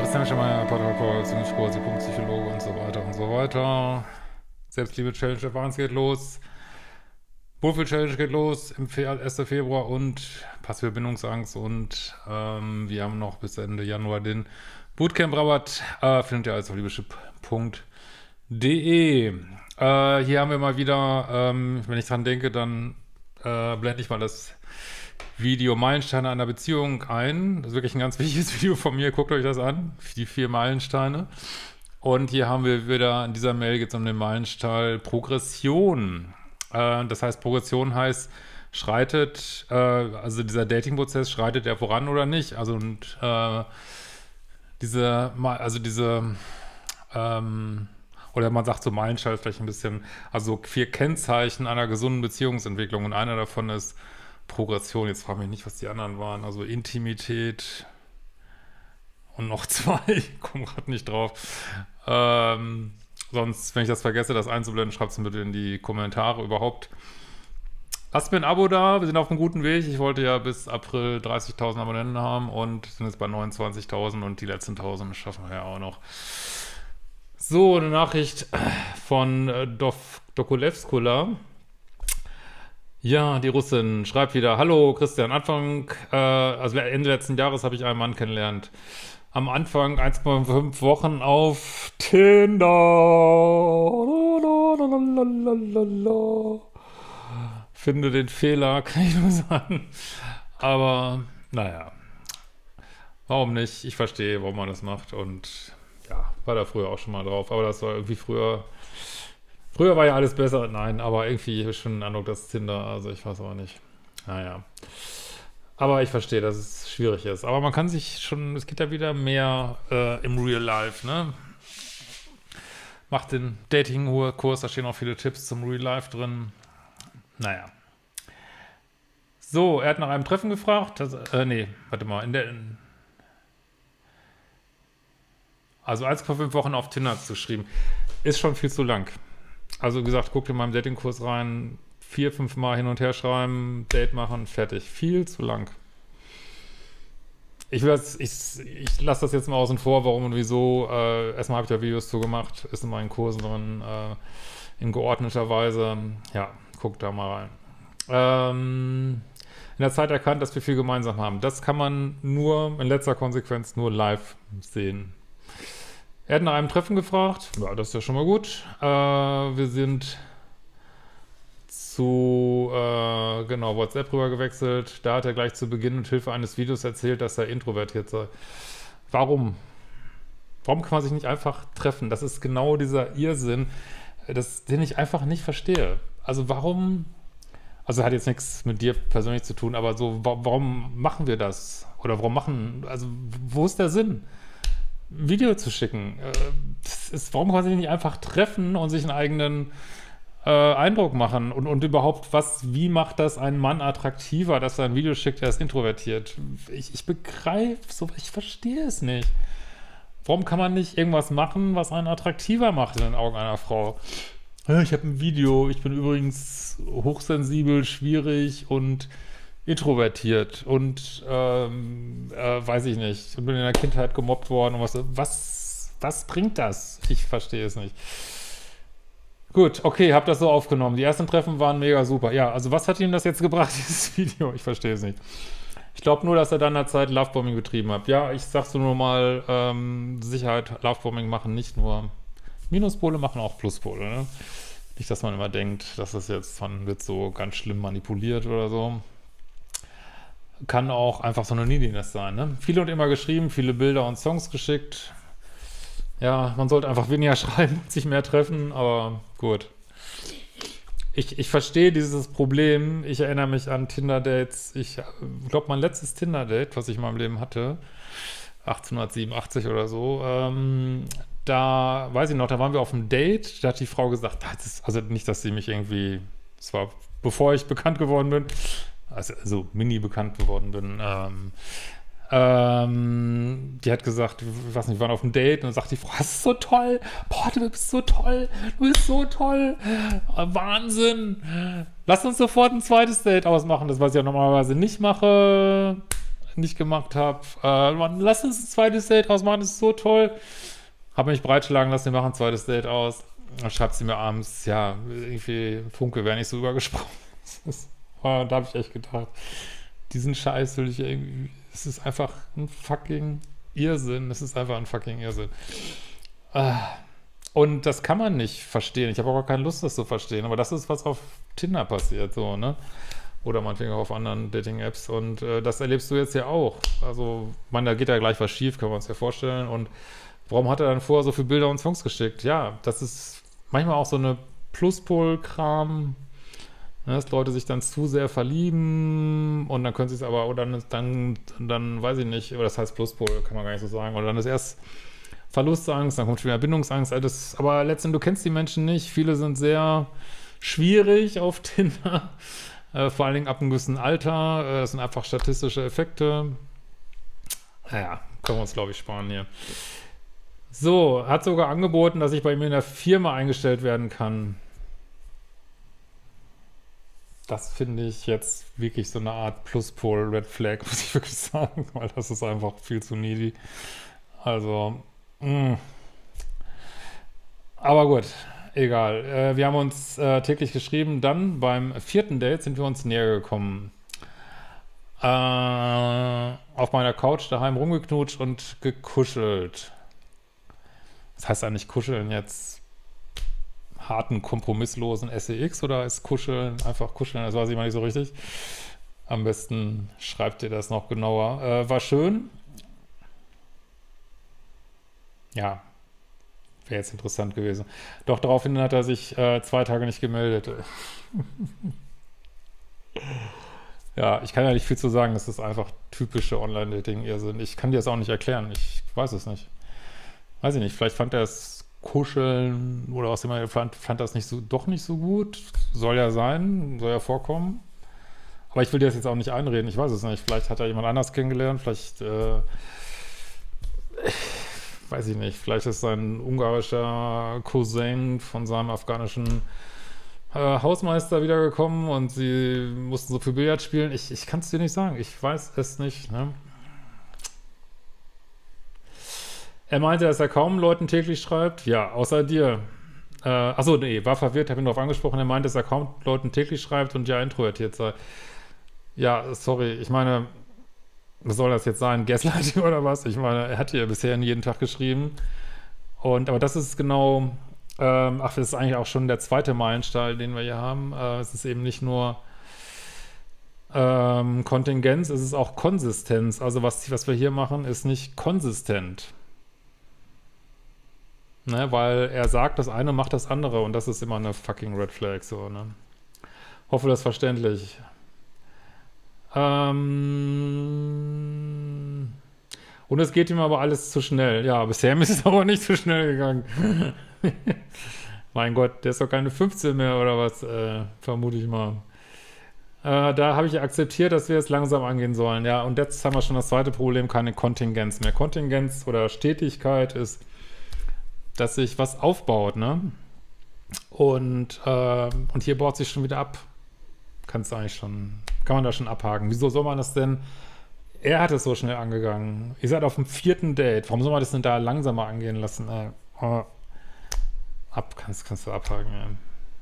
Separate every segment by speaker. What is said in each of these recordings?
Speaker 1: Christian Schemmer, Paartherapeut, Psychologe, Diplompsychologe und so weiter und so weiter. Selbstliebe-Challenge, Advance geht los. Wohlfühl-Challenge geht los im 1. Februar und passive Bindungsangst und wir haben noch bis Ende Januar den Bootcamp-Rabatt. Findet ihr alles auf liebeschip.de. Hier haben wir mal wieder, wenn ich dran denke, dann blende ich mal das Video Meilensteine einer Beziehung ein. Das ist wirklich ein ganz wichtiges Video von mir. Guckt euch das an. Die 4 Meilensteine. Und hier haben wir wieder, in dieser Mail geht es um den Meilenstein Progression. Das heißt, Progression heißt, schreitet, also dieser Dating-Prozess, schreitet er voran oder nicht? Also, und oder man sagt so Meilenstein vielleicht ein bisschen, also 4 Kennzeichen einer gesunden Beziehungsentwicklung und einer davon ist Progression. Jetzt frage mich nicht, was die anderen waren. Also Intimität und noch 2. Ich komme gerade nicht drauf. Sonst, wenn ich das vergesse, das einzublenden, schreibt es mir bitte in die Kommentare überhaupt. Lasst mir ein Abo da. Wir sind auf einem guten Weg. Ich wollte ja bis April 30.000 Abonnenten haben und sind jetzt bei 29.000 und die letzten 1.000 schaffen wir ja auch noch. So, eine Nachricht von Dokulevskula. Ja, die Russin schreibt wieder: Hallo Christian, also Ende letzten Jahres habe ich einen Mann kennengelernt. Am Anfang 1,5 Wochen auf Tinder. Finde den Fehler, kann ich nur sagen. Aber, naja. Warum nicht? Ich verstehe, warum man das macht und ja, war da früher auch schon mal drauf. Aber das war irgendwie früher war ja alles besser. Nein, aber irgendwie habe ich schon den Eindruck, dass Tinder, also ich weiß aber nicht. Naja. Aber ich verstehe, dass es schwierig ist. Aber man kann sich schon, es geht ja wieder mehr im Real Life, ne? Macht den Dating-Kurs, da stehen auch viele Tipps zum Real Life drin. Naja. So, er hat nach einem Treffen gefragt. Nee, warte mal. Also 1,5 Wochen auf Tinder zu geschrieben. Ist schon viel zu lang. Also wie gesagt, guckt in meinem Dating-Kurs rein, 4, 5 Mal hin und her schreiben, Date machen, fertig. Viel zu lang. Ich lasse das jetzt mal außen vor, warum und wieso. Erstmal habe ich da Videos zu gemacht, ist in meinen Kursen drin, in geordneter Weise. Ja, guckt da mal rein. In der Zeit erkannt, dass wir viel gemeinsam haben. Das kann man nur, in letzter Konsequenz, nur live sehen. Er hat nach einem Treffen gefragt. Ja, das ist ja schon mal gut. Wir sind zu WhatsApp rüber gewechselt. Da hat er gleich zu Beginn mit Hilfe eines Videos erzählt, dass er introvertiert sei. Warum? Warum kann man sich nicht einfach treffen? Das ist genau dieser Irrsinn, den ich einfach nicht verstehe. Also warum, also hat jetzt nichts mit dir persönlich zu tun, aber so, warum machen wir das? Oder also wo ist der Sinn? Ein Video zu schicken. Warum kann man sich nicht einfach treffen und sich einen eigenen Eindruck machen? Und überhaupt, wie macht das einen Mann attraktiver, dass er ein Video schickt, der ist introvertiert? Ich begreife so, ich verstehe es nicht. Warum kann man nicht irgendwas machen, was einen attraktiver macht in den Augen einer Frau? Ich habe ein Video, ich bin übrigens hochsensibel, schwierig und introvertiert und weiß ich nicht, und bin in der Kindheit gemobbt worden und was bringt das? Ich verstehe es nicht. Gut, okay, hab das so aufgenommen. Die ersten Treffen waren mega super. Ja, also was hat ihm das jetzt gebracht, dieses Video? Ich verstehe es nicht. Ich glaube nur, dass er dann in der Zeit Lovebombing betrieben hat. Ja, ich sag's nur mal, Sicherheit, Lovebombing machen nicht nur Minuspole, machen auch Pluspole, ne? Nicht, dass man immer denkt, dass das jetzt, man wird so ganz schlimm manipuliert oder so. Kann auch einfach so eine Neediness sein, ne? Viele und immer geschrieben, viele Bilder und Songs geschickt. Ja, man sollte einfach weniger schreiben, sich mehr treffen, aber gut. Ich verstehe dieses Problem. Ich erinnere mich an Tinder-Dates. Ich glaube, mein letztes Tinder-Date, was ich in meinem Leben hatte, 1887 oder so, da, weiß ich noch, da waren wir auf einem Date, da hat die Frau gesagt, also nicht, dass sie mich irgendwie, das war bevor ich bekannt geworden bin, also mini bekannt geworden bin, die hat gesagt, ich weiß nicht, wir waren auf einem Date und dann sagt die Frau, das ist so toll, boah, du bist so toll, Wahnsinn, lass uns sofort ein zweites Date ausmachen, das was ich ja normalerweise nicht mache. nicht gemacht habe. Lass uns ein zweites Date ausmachen, das ist so toll. Habe mich breitschlagen lassen, wir machen ein zweites Date aus. Dann schreibt sie mir abends, ja, irgendwie Funke wäre nicht so übergesprochen. Da habe ich echt gedacht, diesen Scheiß will ich irgendwie, es ist einfach ein fucking Irrsinn. Es ist einfach ein fucking Irrsinn. Und das kann man nicht verstehen. Ich habe auch keine Lust, das zu verstehen. Aber das ist, was auf Tinder passiert, so, ne? Oder meinetwegen auch auf anderen Dating-Apps. Und das erlebst du jetzt ja auch. Also, man, da geht ja gleich was schief, können wir uns ja vorstellen. Und warum hat er dann vorher so viele Bilder und Songs geschickt? Ja, das ist manchmal auch so eine Pluspol-Kram, ne, dass Leute sich dann zu sehr verlieben und dann können sie es aber, oder dann weiß ich nicht, oder das heißt Pluspol, kann man gar nicht so sagen, oder dann ist erst Verlustangst, dann kommt schon wieder Bindungsangst, aber letztendlich, du kennst die Menschen nicht, viele sind sehr schwierig auf Tinder, vor allen Dingen ab einem gewissen Alter, das sind einfach statistische Effekte. Naja, können wir uns, glaube ich, sparen hier. So, hat sogar angeboten, dass ich bei mir in der Firma eingestellt werden kann. Das finde ich jetzt wirklich so eine Art Pluspol Red Flag, muss ich wirklich sagen, weil das ist einfach viel zu needy. Also, aber gut, egal. Wir haben uns täglich geschrieben, dann beim 4. Date sind wir uns näher gekommen. Auf meiner Couch daheim rumgeknutscht und gekuschelt. Das heißt eigentlich kuscheln jetzt harten, kompromisslosen SEX oder ist kuscheln, einfach kuscheln, das weiß ich mal nicht so richtig. Am besten schreibt ihr das noch genauer. War schön. Ja, wäre jetzt interessant gewesen. Doch daraufhin hat er sich 2 Tage nicht gemeldet. Ja, ich kann ja nicht viel zu sagen, das ist einfach typische Online-Dating-Irrsinn. Ich kann dir das auch nicht erklären, ich weiß es nicht. Weiß ich nicht, vielleicht fand er es Kuscheln oder was immer, er fand das doch nicht so gut. Soll ja sein, soll ja vorkommen. Aber ich will dir das jetzt auch nicht einreden, ich weiß es nicht. Vielleicht hat er jemand anders kennengelernt, vielleicht, weiß ich nicht, vielleicht ist sein ungarischer Cousin von seinem afghanischen Hausmeister wiedergekommen und sie mussten so viel Billard spielen. Ich kann es dir nicht sagen, ich weiß es nicht, ne? Er meinte, dass er kaum Leuten täglich schreibt. Ja, außer dir. Achso, nee, war verwirrt, habe ihn darauf angesprochen. Er meinte, dass er kaum Leuten täglich schreibt und ja introvertiert sei. Ja, sorry, ich meine, was soll das jetzt sein? Gaslighting oder was? Ich meine, er hat ja bisher jeden Tag geschrieben. Aber das ist genau, das ist eigentlich auch schon der 2. Meilenstein, den wir hier haben. Es ist eben nicht nur Kontingenz, es ist auch Konsistenz. Also was wir hier machen, ist nicht konsistent. Ne, weil er sagt, das eine macht das andere und das ist immer eine fucking Red Flag, so, ne? Hoffe, das ist verständlich. Und es geht ihm aber alles zu schnell. Ja, bisher ist es aber nicht zu schnell gegangen. Mein Gott, der ist doch keine 15 mehr oder was, vermute ich mal. Da habe ich akzeptiert, dass wir es langsam angehen sollen. Ja, und jetzt haben wir schon das zweite Problem, keine Kontingenz mehr. Kontingenz oder Stetigkeit ist, dass sich was aufbaut, ne? Und hier baut sich schon wieder ab. Kann man da schon abhaken. Wieso soll man das denn? Er hat es so schnell angegangen. Ihr seid auf dem 4. Date. Warum soll man das denn da langsamer angehen lassen? Kannst du abhaken, ja.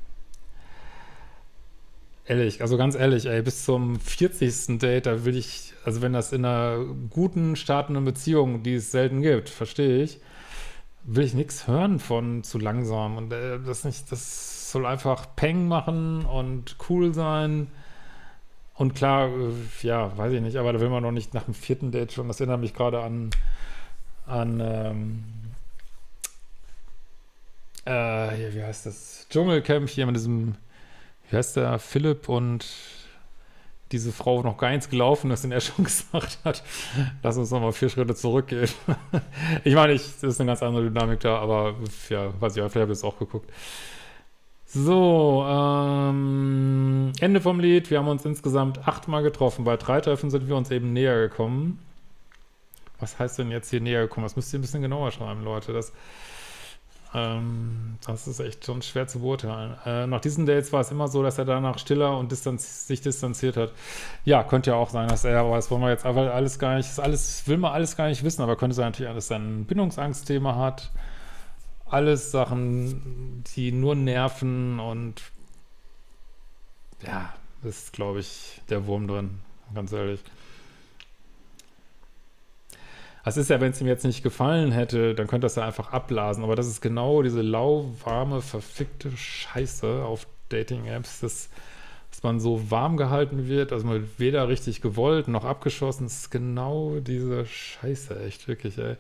Speaker 1: Ehrlich, also ganz ehrlich, ey, bis zum 40. Date, da will ich, also wenn das in einer guten, startenden Beziehung, die es selten gibt, verstehe ich, will ich nichts hören von zu langsam und das soll einfach Peng machen und cool sein und klar, ja, weiß ich nicht, aber da will man noch nicht nach dem 4. Date schon, das erinnert mich gerade an wie heißt das, Dschungelcamp hier mit diesem, wie heißt der, Philipp und diese Frau noch gar nichts gelaufen ist und er schon gesagt hat, lass uns nochmal 4 Schritte zurückgehen. Ich meine, das ist eine ganz andere Dynamik da, aber ja, weiß ich, vielleicht habe ich es auch geguckt. So, Ende vom Lied. Wir haben uns insgesamt 8-mal getroffen. Bei 3 Treffen sind wir uns eben näher gekommen. Was heißt denn jetzt hier näher gekommen? Das müsst ihr ein bisschen genauer schreiben, Leute. Das ist echt schon schwer zu beurteilen. Nach diesen Dates war es immer so, dass er danach stiller und sich distanziert hat. Ja, könnte ja auch sein, dass er, aber das wollen wir jetzt aber alles gar nicht, will man alles gar nicht wissen, aber könnte sein natürlich, dass er ein Bindungsangstthema hat. Alles Sachen, die nur nerven und ja, ist, glaube ich, der Wurm drin, ganz ehrlich. Das ist ja, wenn es ihm jetzt nicht gefallen hätte, dann könnte das ja einfach abblasen. Aber das ist genau diese lauwarme, verfickte Scheiße auf Dating-Apps, dass man so warm gehalten wird, also man wird weder richtig gewollt noch abgeschossen. Das ist genau diese Scheiße, echt, wirklich, ey.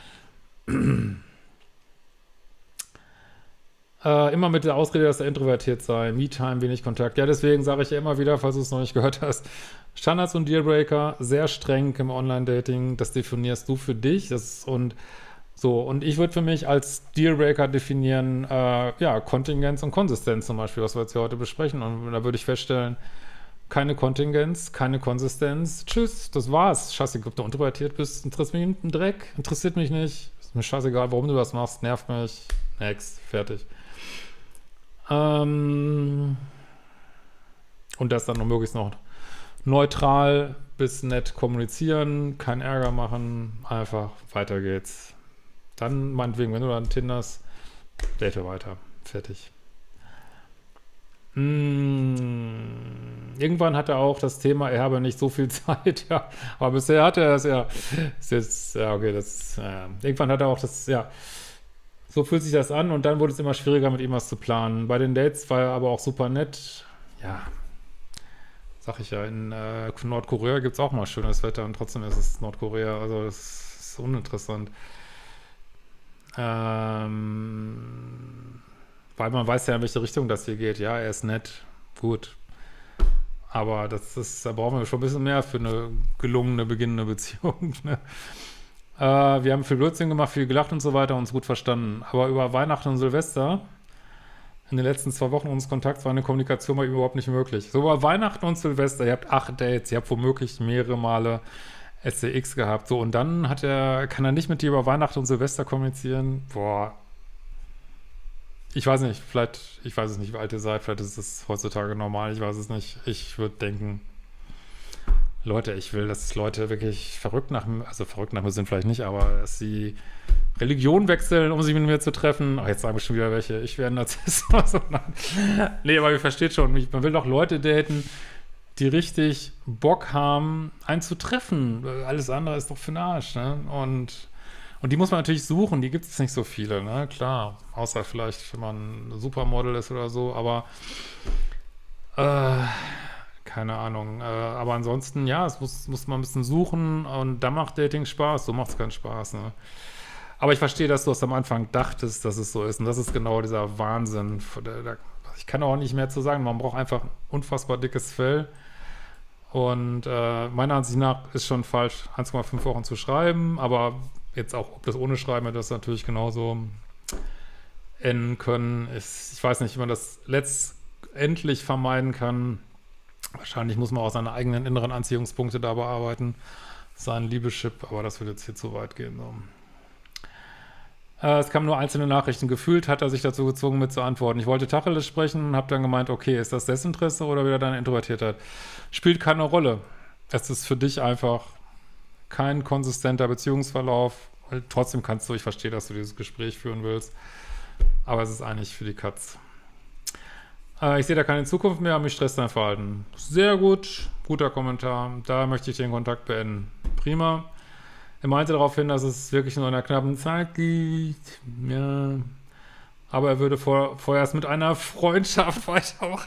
Speaker 1: Immer mit der Ausrede, dass er introvertiert sei. Me-Time, wenig Kontakt. Ja, deswegen sage ich ja immer wieder, falls du es noch nicht gehört hast, Standards und Dealbreaker, sehr streng im Online-Dating. Das definierst du für dich. Und ich würde für mich als Dealbreaker definieren, ja, Kontingenz und Konsistenz zum Beispiel, was wir jetzt hier heute besprechen. Und da würde ich feststellen, keine Kontingenz, keine Konsistenz. Tschüss, das war's. Scheiße, ob du introvertiert bist, interessiert mich ein Dreck, interessiert mich nicht. Ist mir scheißegal, warum du das machst, nervt mich. Next, fertig. Und das dann noch möglichst noch neutral bis nett kommunizieren, keinen Ärger machen, einfach weiter geht's. Dann meinetwegen, wenn du dann tinderst, date weiter, fertig. Irgendwann hat er auch das Thema, er habe nicht so viel Zeit, ja, aber bisher hat er es ja, irgendwann hat er auch das, ja, so fühlt sich das an und dann wurde es immer schwieriger, mit ihm was zu planen. Bei den Dates war er aber auch super nett. Ja, sag ich ja, in Nordkorea gibt es auch mal schönes Wetter und trotzdem ist es Nordkorea, also das ist uninteressant. Weil man weiß ja, in welche Richtung das hier geht. Ja, er ist nett, gut. Aber da brauchen wir schon ein bisschen mehr für eine gelungene, beginnende Beziehung, ne? Wir haben viel Blödsinn gemacht, viel gelacht und so weiter, uns gut verstanden. Aber über Weihnachten und Silvester, in den letzten 2 Wochen unseres Kontakts, war eine Kommunikation bei ihm überhaupt nicht möglich. So über Weihnachten und Silvester, ihr habt 8 Dates, ihr habt womöglich mehrere Male SCX gehabt. So, und dann kann er nicht mit dir über Weihnachten und Silvester kommunizieren. Boah. Ich weiß nicht, ich weiß es nicht, wie alt ihr seid, vielleicht ist es heutzutage normal, ich weiß es nicht. Ich würde denken, Leute, ich will, dass Leute wirklich verrückt nach mir sind vielleicht nicht, aber dass sie Religion wechseln, um sich mit mir zu treffen. Ach, jetzt sagen wir schon wieder welche. Ich wäre ein Narzisst. Also, nee, aber ihr versteht schon, man will doch Leute daten, die richtig Bock haben, einen zu treffen. Alles andere ist doch für den Arsch, ne? Und die muss man natürlich suchen, die gibt es nicht so viele, ne? Klar, außer vielleicht, wenn man ein Supermodel ist oder so, aber keine Ahnung. Aber ansonsten, ja, es muss man ein bisschen suchen und da macht Dating Spaß, so macht es keinen Spaß, ne? Aber ich verstehe, dass du es am Anfang dachtest, dass es so ist. Und das ist genau dieser Wahnsinn. Ich kann auch nicht mehr zu sagen. Man braucht einfach ein unfassbar dickes Fell. Und meiner Ansicht nach ist schon falsch, 1,5 Wochen zu schreiben. Aber jetzt auch, ob das ohne Schreiben hätte das natürlich genauso enden können. Ich weiß nicht, wie man das letztendlich vermeiden kann. Wahrscheinlich muss man auch seine eigenen inneren Anziehungspunkte da bearbeiten. Seinen Liebeschip, aber das würde jetzt hier zu weit gehen. So. Es kamen nur einzelne Nachrichten. Gefühlt hat er sich dazu gezwungen, mit zu antworten. Ich wollte Tacheles sprechen und habe dann gemeint, okay, ist das Desinteresse oder wieder deine Introvertiertheit? Spielt keine Rolle. Es ist für dich einfach kein konsistenter Beziehungsverlauf. Trotzdem ich verstehe, dass du dieses Gespräch führen willst, aber es ist eigentlich für die Katz. Ich sehe da keine Zukunft mehr, mich stresst dein Verhalten. Sehr gut, guter Kommentar. Da möchte ich den Kontakt beenden. Prima. Er meinte darauf hin, dass es wirklich nur in einer knappen Zeit liegt. Ja. Aber er würde vorerst mit einer Freundschaft weitermachen.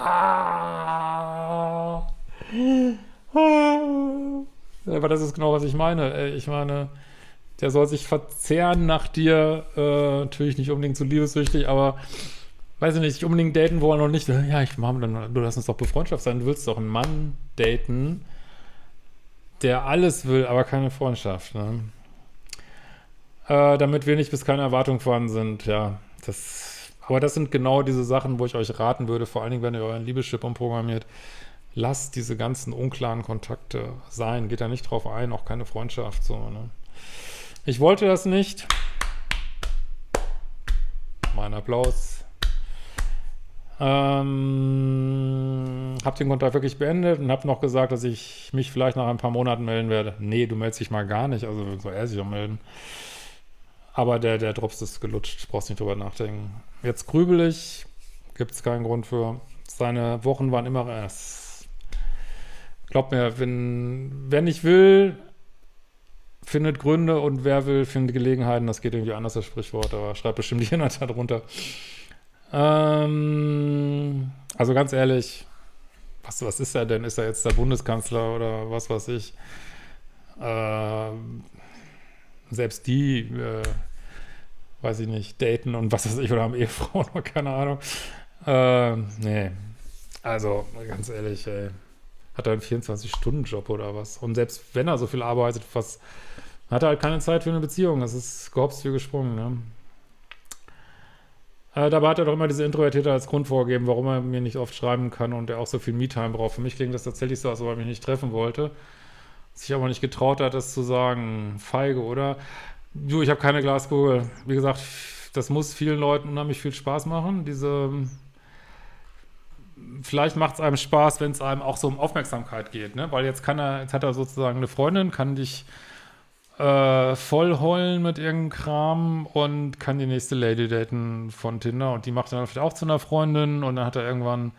Speaker 1: Aber das ist genau, was ich meine. Ich meine, der soll sich verzehren nach dir. Natürlich nicht unbedingt zu liebessüchtig, aber weiß ich nicht unbedingt daten wollen und nicht. Ja, du lass uns doch befreundschaft sein. Du willst doch einen Mann daten, der alles will, aber keine Freundschaft, ne? Damit wenig bis keine Erwartungen vorhanden sind, ja. Aber das sind genau diese Sachen, wo ich euch raten würde, vor allen Dingen, wenn ihr euren Liebeschip umprogrammiert, lasst diese ganzen unklaren Kontakte sein, geht da nicht drauf ein, auch keine Freundschaft, so, ne? Ich wollte das nicht. Mein Applaus. Hab den Kontakt wirklich beendet und hab noch gesagt, dass ich mich vielleicht nach ein paar Monaten melden werde. Nee, du meldest dich mal gar nicht, also soll er sich auch melden. Aber der Drops ist gelutscht, brauchst nicht drüber nachdenken. Jetzt grübel ich, gibt es keinen Grund für. Seine Wochen waren immer... Glaub mir, wer nicht will, findet Gründe und wer will, findet Gelegenheiten. Das geht irgendwie anders, das Sprichwort, aber schreibt bestimmt jemand da drunter. Also ganz ehrlich, was ist er denn? Ist er jetzt der Bundeskanzler oder was weiß ich? Selbst die, weiß ich nicht, daten und was weiß ich, oder haben Ehefrauen oder keine Ahnung. Nee, also ganz ehrlich, ey. Hat er einen 24-Stunden-Job oder was? Und selbst wenn er so viel arbeitet, hat er halt keine Zeit für eine Beziehung. Das ist gehopst wie gesprungen, ne? Dabei hat er doch immer diese Introvertierte als Grund vorgegeben, warum er mir nicht oft schreiben kann und er auch so viel Me-Time braucht. Für mich klingt das tatsächlich so, als ob er mich nicht treffen wollte. Sich aber nicht getraut hat, das zu sagen. Feige, oder? Du, ich habe keine Glaskugel. Wie gesagt, das muss vielen Leuten unheimlich viel Spaß machen. Vielleicht macht es einem Spaß, wenn es einem auch so um Aufmerksamkeit geht, ne? Weil jetzt hat er sozusagen eine Freundin, kann dich voll heulen mit irgendeinem Kram und kann die nächste Lady daten von Tinder und die macht dann vielleicht auch zu einer Freundin und dann hat er irgendwann,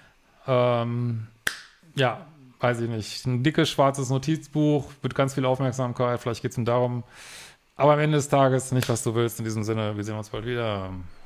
Speaker 1: ja, weiß ich nicht, ein dickes schwarzes Notizbuch mit ganz viel Aufmerksamkeit, vielleicht geht es ihm darum, aber am Ende des Tages nicht, was du willst. In diesem Sinne, wir sehen uns bald wieder.